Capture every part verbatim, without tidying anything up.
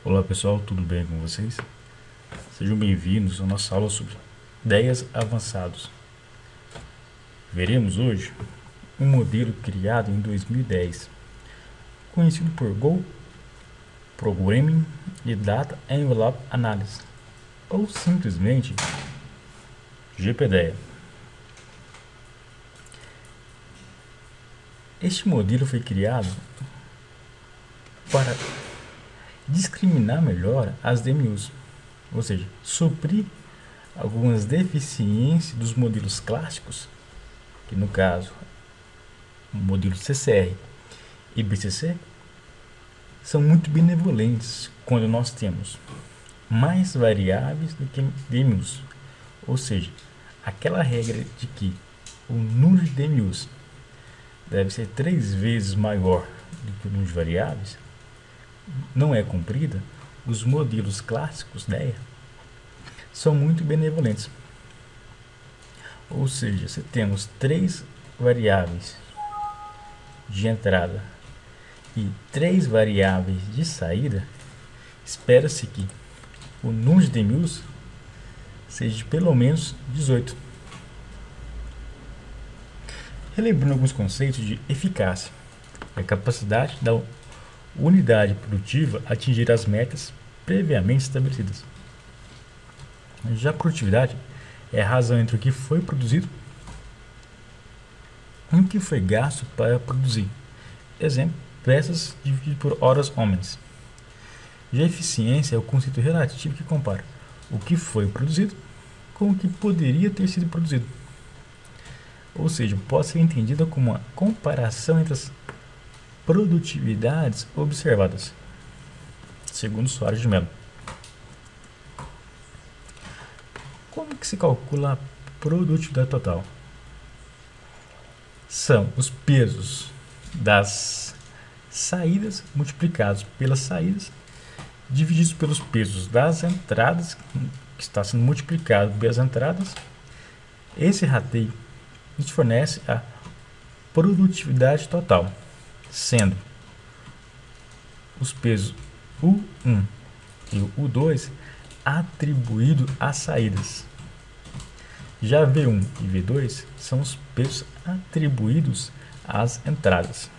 Olá pessoal, tudo bem com vocês? Sejam bem-vindos à nossa aula sobre ideias avançados. Veremos hoje um modelo criado em dois mil e dez, conhecido por Go Programming e Data Envelope Analysis, ou simplesmente G P D E A. Este modelo foi criado para discriminar melhor as D M Us, ou seja, suprir algumas deficiências dos modelos clássicos, que no caso o modelo C C R e B C C são muito benevolentes quando nós temos mais variáveis do que D M Us, ou seja, aquela regra de que o número de D M Us deve ser três vezes maior do que o número de variáveis não é cumprida. Os modelos clássicos D E A são muito benevolentes, ou seja, se temos três variáveis de entrada e três variáveis de saída, espera-se que o número de D M Us seja de pelo menos dezoito. Relembrando alguns conceitos de eficácia: a capacidade da unidade produtiva atingir as metas previamente estabelecidas. Já a produtividade é a razão entre o que foi produzido e o que foi gasto para produzir. Exemplo: peças dividido por horas homens. Já a eficiência é o conceito relativo que compara o que foi produzido com o que poderia ter sido produzido. Ou seja, pode ser entendida como uma comparação entre as produtividades observadas, segundo Soares de Mello. Como que se calcula a produtividade total? São os pesos das saídas multiplicados pelas saídas divididos pelos pesos das entradas, que está sendo multiplicado pelas entradas. Esse rateio nos fornece a produtividade total, sendo os pesos U um e o U dois atribuídos às saídas. Já V um e V dois são os pesos atribuídos às entradas.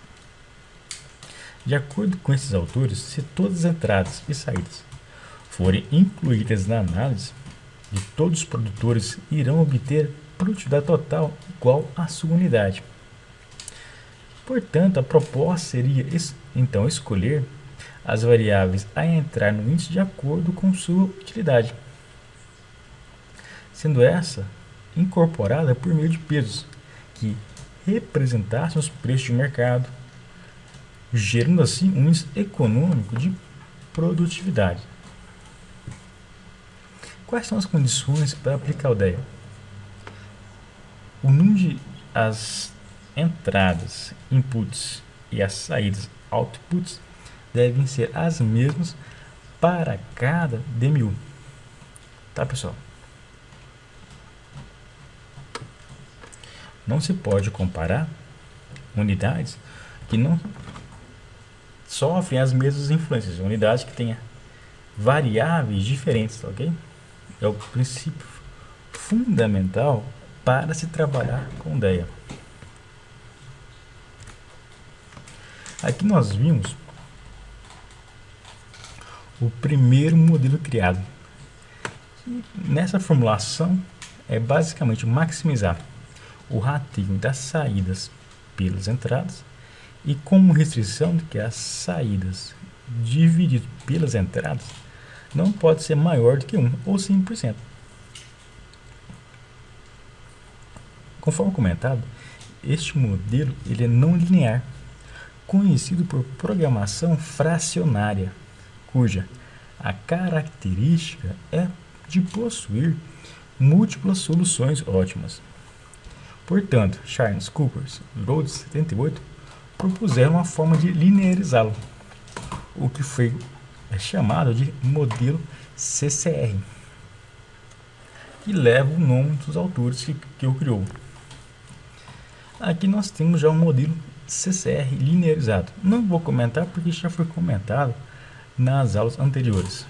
De acordo com esses autores, se todas as entradas e saídas forem incluídas na análise de todos os produtores, irão obter produtividade total igual à sua unidade. Portanto, a proposta seria então escolher as variáveis a entrar no índice de acordo com sua utilidade, sendo essa incorporada por meio de pesos que representassem os preços de mercado, gerando assim um índice econômico de produtividade. Quais são as condições para aplicar o D E A? O número de as entradas, inputs, e as saídas, outputs, devem ser as mesmas para cada D M U. Tá, pessoal? Não se pode comparar unidades que não sofrem as mesmas influências, unidades que tenham variáveis diferentes, ok? É o princípio fundamental para se trabalhar com D E A. Aqui nós vimos o primeiro modelo criado. E nessa formulação é basicamente maximizar o rateio das saídas pelas entradas e como restrição de que as saídas divididas pelas entradas não pode ser maior do que um ou cinco por cento. Conforme comentado, este modelo ele é não linear, conhecido por programação fracionária, cuja a característica é de possuir múltiplas soluções ótimas. Portanto, Charles, Cooper e Rhodes setenta e oito propuseram uma forma de linearizá-lo, o que foi chamado de modelo C C R, que leva o nome dos autores que, que o criou. Aqui nós temos já um modelo C C R linearizado. Não vou comentar porque já foi comentado nas aulas anteriores.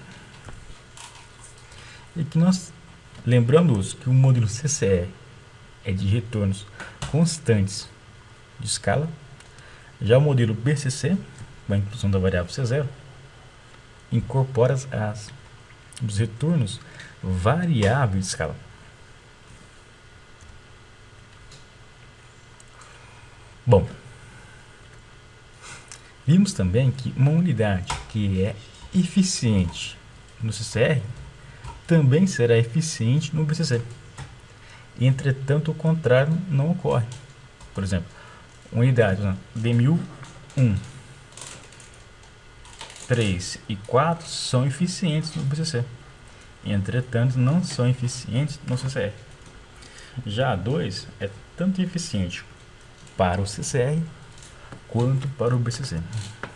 E que nós lembramos que o modelo C C R é de retornos constantes de escala. Já o modelo B C C, com a inclusão da variável C zero, incorpora as, os retornos variáveis de escala. Bom, vimos também que uma unidade que é eficiente no C C R também será eficiente no B C C. Entretanto, o contrário não ocorre. Por exemplo, unidades né, D mil um, três e quatro são eficientes no B C C. Entretanto, não são eficientes no C C R. Já a dois é tanto eficiente para o C C R quanto para o B C C.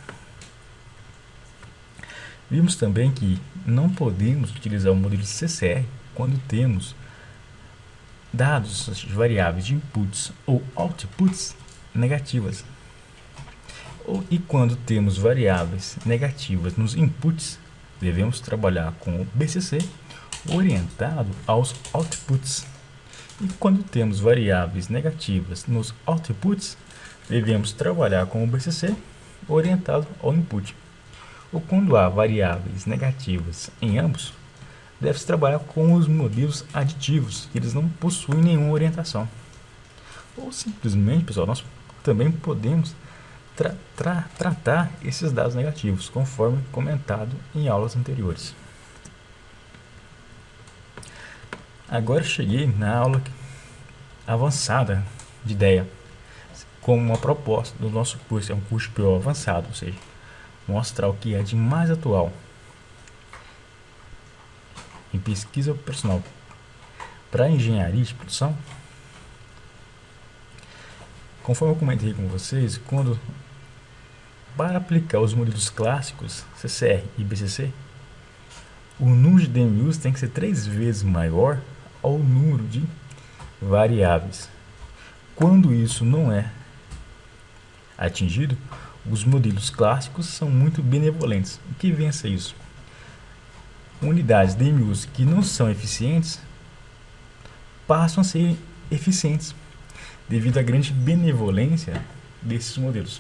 Vimos também que não podemos utilizar o modelo C C R quando temos dados variáveis de inputs ou outputs negativas. E quando temos variáveis negativas nos inputs, devemos trabalhar com o B C C orientado aos outputs. E quando temos variáveis negativas nos outputs, devemos trabalhar com o B C C orientado ao input. Ou quando há variáveis negativas em ambos, deve-se trabalhar com os modelos aditivos, que eles não possuem nenhuma orientação. Ou simplesmente, pessoal, nós também podemos tra tra tratar esses dados negativos, conforme comentado em aulas anteriores. Agora cheguei na aula avançada de ideia, como uma proposta do nosso curso, é um curso P O avançado, ou seja, mostrar o que é de mais atual em pesquisa operacional para engenharia de produção. Conforme eu comentei com vocês, quando para aplicar os modelos clássicos C C R e B C C, o número de D M Us tem que ser três vezes maior ao número de variáveis. Quando isso não é atingido, os modelos clássicos são muito benevolentes. O que vem a ser isso? Unidades D M Us que não são eficientes passam a ser eficientes devido à grande benevolência desses modelos.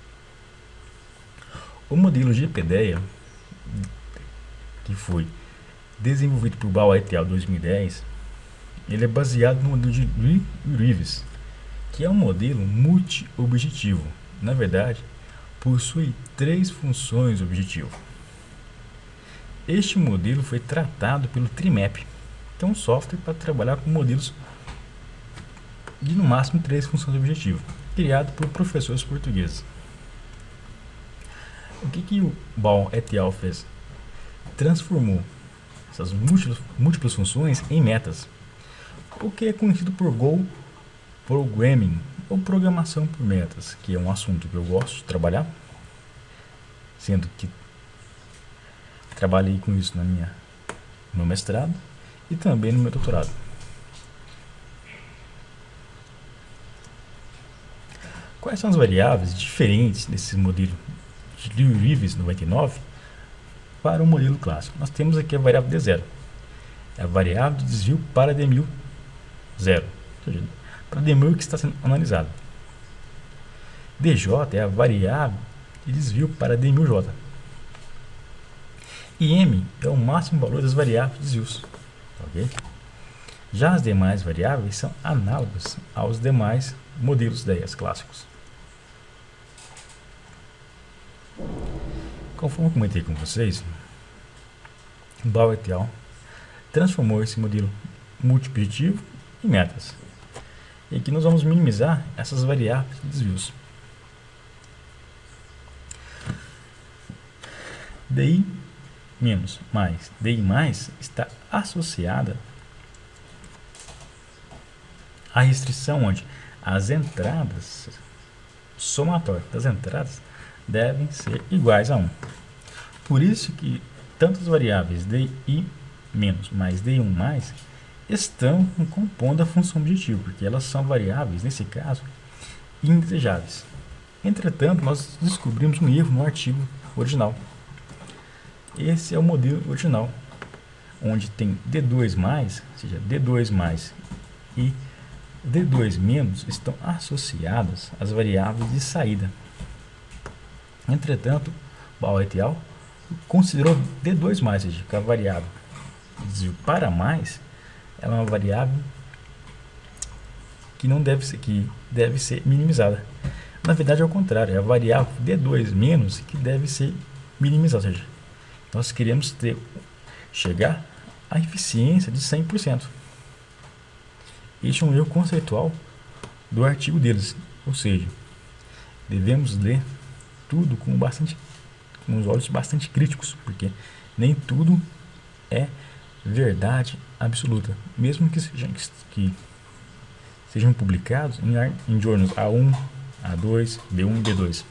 O modelo GPDEA, que foi desenvolvido por Bauer et al. dois mil e dez, ele é baseado no modelo de Rives, que é um modelo multi-objetivo. Na verdade, possui três funções objetivo. Este modelo foi tratado pelo Trimap, que é um software para trabalhar com modelos de no máximo três funções objetivo, criado por professores portugueses. O que, que o Bauer et al. Fez? Transformou essas múltiplas, múltiplas funções em metas, o que é conhecido por Go Programming, ou programação por metas, que é um assunto que eu gosto de trabalhar, sendo que trabalhei com isso na minha, no meu mestrado e também no meu doutorado. Quais são as variáveis diferentes desse modelo de Rives noventa e nove para o modelo clássico? Nós temos aqui a variável D zero, é a variável de desvio para D mil zero, ou seja, para D mil que está sendo analisado. D J é a variável de desvio para D mil J. E M é o máximo valor das variáveis de desvios. Okay? Já as demais variáveis são análogas aos demais modelos D E A S clássicos. Conforme eu comentei com vocês, Bauer et al. Transformou esse modelo multi-objetivo em metas. E aqui nós vamos minimizar essas variáveis de desvios. D I menos mais D I mais está associada à restrição onde as entradas, somatório das entradas, devem ser iguais a um. Por isso que tantas variáveis D I menos mais D I um mais estão compondo a função objetivo, porque elas são variáveis, nesse caso, indesejáveis. Entretanto, nós descobrimos um erro no artigo original. Esse é o modelo original, onde tem D dois mais, ou seja, D dois mais e D dois menos estão associadas às variáveis de saída. Entretanto, Bauer et al. Considerou D dois mais, ou seja, que a variável de desvio para mais é uma variável que não deve ser, que deve ser minimizada. Na verdade, é o contrário, é a variável D dois menos que deve ser minimizada, ou seja, nós queremos ter, chegar à eficiência de cem por cento. Este é um erro conceitual do artigo deles, ou seja, devemos ler tudo com bastante, com os olhos bastante críticos, porque nem tudo é verdade absoluta, mesmo que sejam, que sejam publicados em, em journals A um, A dois, B um e B dois.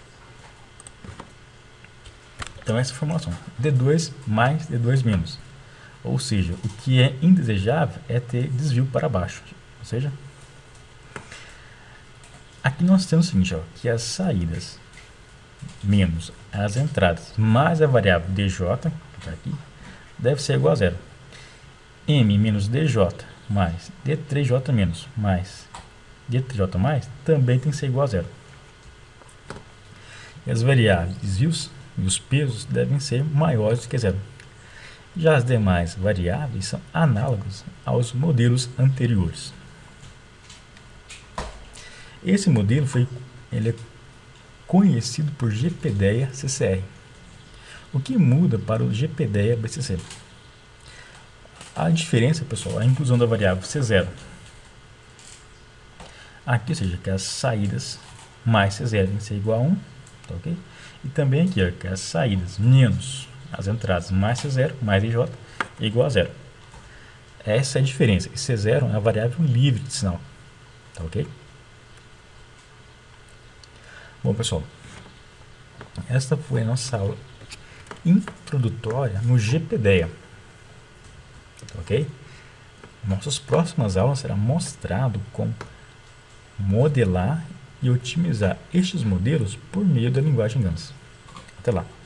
Então essa formulação, D dois mais D dois menos, ou seja, o que é indesejável é ter desvio para baixo, ou seja, aqui nós temos o seguinte, ó, que as saídas menos as entradas mais a variável dj, que está aqui, deve ser igual a zero. M menos dj mais D três J menos mais D três J mais também tem que ser igual a zero. E as variáveis desvios e os pesos devem ser maiores do que zero. Já as demais variáveis são análogas aos modelos anteriores. Esse modelo foi, ele é conhecido por GPDEA C C R. O que muda para o GPDEA B C C? A diferença, pessoal, é a inclusão da variável C zero. Aqui, ou seja, que as saídas mais C zero tem que ser igual a um, tá ok? E também aqui, ó, que as saídas menos as entradas mais C zero mais dj é igual a zero. Essa é a diferença. E C zero é a variável livre de sinal, tá ok? Bom, pessoal, esta foi a nossa aula introdutória no GPDEA, tá ok? Nossas próximas aulas será mostrado como modelar e otimizar estes modelos por meio da linguagem GANS. Até lá!